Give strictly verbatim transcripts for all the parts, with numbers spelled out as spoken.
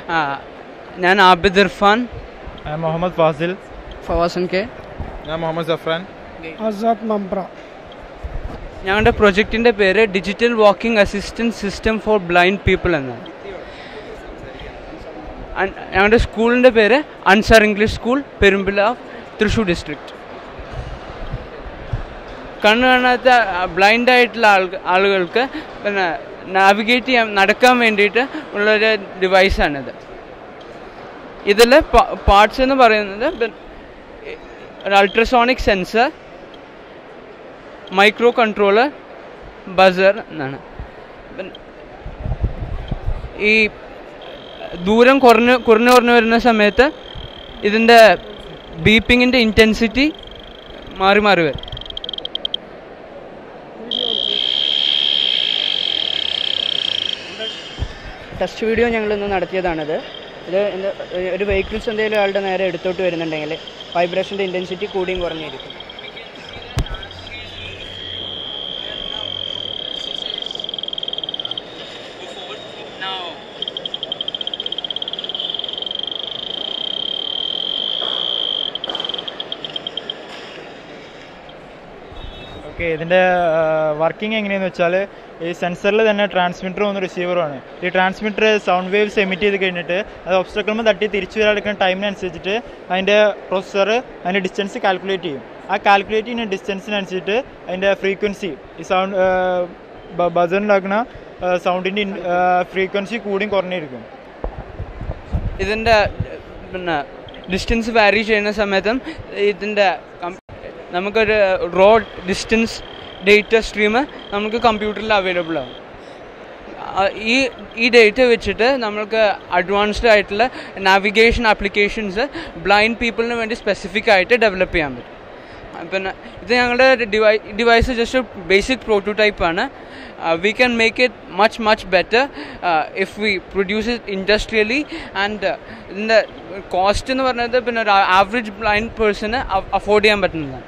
ഞാൻ Abid Irfan. I am Mohammed Fazil. Favas ke. I am Muhammed Safran. Ansar Mambra. ഞങ്ങളുടെ പ്രൊജക്റ്റിൻ്റെ പേര് digital walking assistance system for blind people എന്നാണ്. ഞങ്ങളുടെ സ്കൂളിൻ്റെ പേര് Ansar English school, Perumpila, Thrissur district. കണ്ണ് കാണാത്ത ബ്ലൈൻഡ് ആയിട്ടുള്ള ആൾ ആളുകൾക്ക് പിന്നെ നാവിഗേറ്റ് ചെയ്യാൻ നടക്കാൻ വേണ്ടിയിട്ട് ഉള്ളൊരു ഡിവൈസാണിത്. ഇതിൽ പാർട്സ് എന്ന് പറയുന്നത് ഒരു ultrasonic sensor, micro controller, buzzer എന്നാണ്. ഈ ദൂരം കുറഞ്ഞ് കുറഞ്ഞു കുറഞ്ഞു വരുന്ന സമയത്ത് ഇതിൻ്റെ ബീപ്പിങ്ങിൻ്റെ ഇൻറ്റൻസിറ്റി മാറി മാറി വരും. ടെസ്റ്റ് വീഡിയോ ഞങ്ങളിന്ന് നടത്തിയതാണിത്. ഇത് ഒരു വെഹിക്കിൾസ് എന്തെങ്കിലും ആളുടെ നേരെ എടുത്തോട്ട് വരുന്നുണ്ടെങ്കിൽ വൈബ്രേഷൻ്റെ ഇൻറ്റൻസിറ്റി കൂടിയും കുറഞ്ഞിരിക്കും. ഓക്കെ, ഇതിൻ്റെ വർക്കിംഗ് എങ്ങനെയാണെന്ന് വെച്ചാൽ ഈ സെൻസറിൽ തന്നെ ട്രാൻസ്മിറ്ററും ഒന്ന് റിസീവറുമാണ്. ഈ ട്രാൻസ്മിറ്റർ സൗണ്ട് വേവ്സ് എമിറ്റ് ചെയ്ത് കഴിഞ്ഞിട്ട് അത് ഒബ്സ്റ്റക്കിളുമ്പോൾ തട്ടി തിരിച്ചു വരാതെടുക്കുന്ന ടൈമിനനുസരിച്ചിട്ട് അതിൻ്റെ പ്രൊസസ്സർ അതിൻ്റെ ഡിസ്റ്റൻസ് കാൽക്കുലേറ്റ് ചെയ്യും. ആ കാൽക്കുലേറ്റ് ചെയ്യുന്ന ഡിസ്റ്റൻസിനനുസരിച്ചിട്ട് അതിൻ്റെ ഫ്രീക്വൻസി ഈ സൗണ്ട് ബസറിലാക്കുന്ന സൗണ്ടിൻ്റെ ഫ്രീക്വൻസി കൂടിയും കുറഞ്ഞിരിക്കും. ഇതിൻ്റെ പിന്നെ ഡിസ്റ്റൻസ് വാരി ചെയ്യുന്ന സമയത്തും ഇതിൻ്റെ നമുക്കൊരു റോ ഡിസ്റ്റൻസ് ഡേറ്റ സ്ട്രീം നമുക്ക് കമ്പ്യൂട്ടറിൽ അവൈലബിൾ ആവും. ഈ ഈ ഡേറ്റ വെച്ചിട്ട് നമുക്ക് അഡ്വാൻസ്ഡ് ആയിട്ടുള്ള നാവിഗേഷൻ ആപ്ലിക്കേഷൻസ് ബ്ലൈൻഡ് പീപ്പിളിന് വേണ്ടി സ്പെസിഫിക് ആയിട്ട് ഡെവലപ്പ് ചെയ്യാൻ പറ്റും. പിന്നെ ഇത് ഞങ്ങളുടെ ഡിവൈ ഡിവൈസ് ജസ്റ്റ് ബേസിക് പ്രോട്ടോടൈപ്പാണ്. We can make it much much better if we produce it industrially. And ഇതിൻ്റെ കോസ്റ്റ് എന്ന് പറയുന്നത് പിന്നെ ഒരു ആവറേജ് ബ്ലൈൻഡ് പേഴ്സണ് അഫോർഡ് ചെയ്യാൻ പറ്റുന്നതാണ്.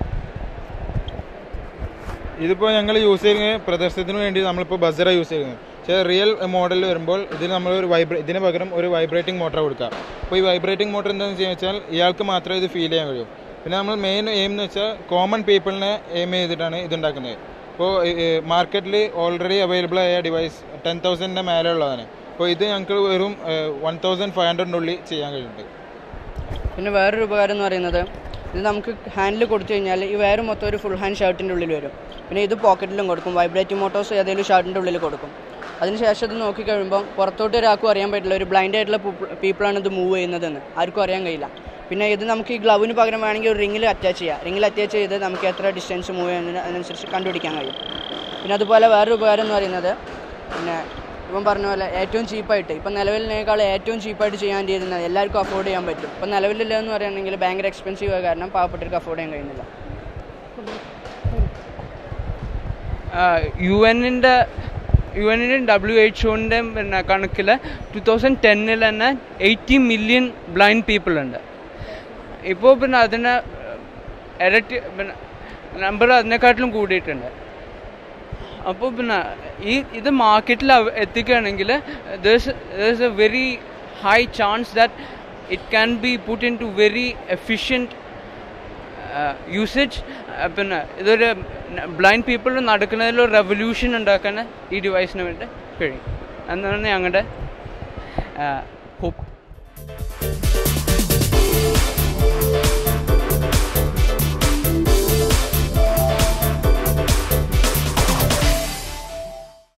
ഇതിപ്പോൾ ഞങ്ങൾ യൂസ് ചെയ്യുന്നത് പ്രദർശനത്തിന് വേണ്ടി നമ്മളിപ്പോൾ ബസറാണ് യൂസ് ചെയ്യുന്നത്. പക്ഷേ റിയൽ മോഡലിൽ വരുമ്പോൾ ഇതിന് നമ്മൾ ഒരു വൈബ്രേ ഇതിന് പകരം ഒരു വൈബ്രേറ്റിംഗ് മോട്ടർ കൊടുക്കുക. അപ്പോൾ ഈ വൈബ്രേറ്റിംഗ് മോട്ടർ എന്താണെന്ന് വെച്ചാൽ ഇയാൾക്ക് മാത്രമേ ഇത് ഫീൽ ചെയ്യാൻ കഴിയൂ. പിന്നെ നമ്മൾ മെയിൻ എയിം എന്ന് വെച്ചാൽ കോമൺ പീപ്പിളിനെ എയിം ചെയ്തിട്ടാണ് ഇതുണ്ടാക്കുന്നത്. ഇപ്പോൾ മാർക്കറ്റിൽ ഓൾറെഡി അവൈലബിൾ ആയ ഡിവൈസ് ടെൻ തൗസൻഡിൻ്റെ മേലെ ഉള്ളതാണ്. അപ്പോൾ ഇത് ഞങ്ങൾക്ക് വെറും വൺ തൗസൻഡ് ഫൈവ് ഹൺഡ്രഡിനുള്ളിൽ ചെയ്യാൻ കഴിയുന്നുണ്ട്. പിന്നെ വേറൊരു ഉപകാരം എന്ന് പറയുന്നത് ഇത് നമുക്ക് ഹാൻഡിൽ കൊടുത്തു കഴിഞ്ഞാൽ ഈ വയർ മൊത്തം ഒരു ഫുൾ ഹാൻഡ് ഷർട്ടിൻ്റെ ഉള്ളിൽ വരും. പിന്നെ ഇത് പോക്കറ്റിലും കൊടുക്കും. വൈബ്രേറ്റിംഗ് മോട്ടോഴ്സ് ഏതെങ്കിലും ഷർട്ടിൻ്റെ ഉള്ളിൽ കൊടുക്കും. അതിനുശേഷം ഇത് നോക്കിക്കഴിയുമ്പോൾ പുറത്തോട്ട് ഒരാൾക്കും അറിയാൻ പറ്റില്ല ഒരു ബ്ലൈൻഡ് ആയിട്ടുള്ള പീപ്പിളാണ് ഇത് മൂവ് ചെയ്യുന്നതെന്ന് ആർക്കും അറിയാൻ കഴിയില്ല. പിന്നെ ഇത് നമുക്ക് ഈ ഗ്ലൗവിന് പകരം വേണമെങ്കിൽ ഒരു റിങ്ങിൽ അറ്റാച്ച് ചെയ്യാം. റിങ്ങിൽ അറ്റാച്ച് ചെയ്ത് നമുക്ക് എത്ര ഡിസ്റ്റൻസ് മൂവ് ചെയ്യുന്നതിന് അതിനനുസരിച്ച് കണ്ടുപിടിക്കാൻ കഴിയും. പിന്നെ അതുപോലെ വേറൊരു ഉപകാരം എന്ന് പറയുന്നത് പിന്നെ ഇപ്പം പറഞ്ഞ പോലെ ഏറ്റവും ചീപ്പായിട്ട് ഇപ്പം നിലവിലിനേക്കാൾ ഏറ്റവും ചീപ്പായിട്ട് ചെയ്യാൻ ചെയ്യുന്നത് എല്ലാവർക്കും അഫോർഡ് ചെയ്യാൻ പറ്റും. ഇപ്പം നിലവിലില്ല എന്ന് പറയുകയാണെങ്കിൽ ഭയങ്കര എക്സ്പെൻസീവ് ആയ കാരണം പാവപ്പെട്ടവർക്ക് അഫോർഡ് ചെയ്യാൻ കഴിയുന്നില്ല. യു എന്നിൻ്റെ യു എന്നിൻ്റെ ഡബ്ല്യു എച്ച് ഒൻ്റെ പിന്നെ കണക്കിൽ ടു തൗസൻഡ് ടെന്നിൽ തന്നെ എയ്റ്റി മില്യൺ ബ്ലൈൻഡ് പീപ്പിൾ ഉണ്ട്. ഇപ്പോൾ പിന്നെ അതിന് ഇരട്ടി പിന്നെ നമ്പർ അതിനെക്കാട്ടിലും കൂടിയിട്ടുണ്ട്. അപ്പോൾ പിന്നെ ഈ ഇത് മാർക്കറ്റിൽ എത്തിക്കുകയാണെങ്കിൽ there's there's a very high chance that it can be put in to very efficient usage. പിന്നെ ഇതൊരു ബ്ലൈൻഡ് പീപ്പിൾ നടക്കുന്നതിലൊരു റെവല്യൂഷൻ ഉണ്ടാക്കാൻ ഈ ഡിവൈസിന് വേണ്ടി കഴിയും എന്നാണ് ഞങ്ങളുടെ ഹോപ്പ്.